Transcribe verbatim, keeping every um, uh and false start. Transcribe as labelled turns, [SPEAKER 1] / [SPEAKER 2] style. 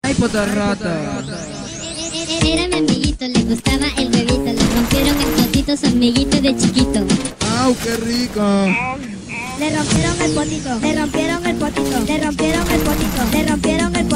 [SPEAKER 1] Ay, puta rata.
[SPEAKER 2] Era mi amiguito, le gustaba el huevito. Le rompieron el potito, su amiguito de chiquito.
[SPEAKER 1] ¡Au, qué rico!
[SPEAKER 3] Le rompieron el potito, le rompieron el potito, le rompieron el potito, le rompieron el potito.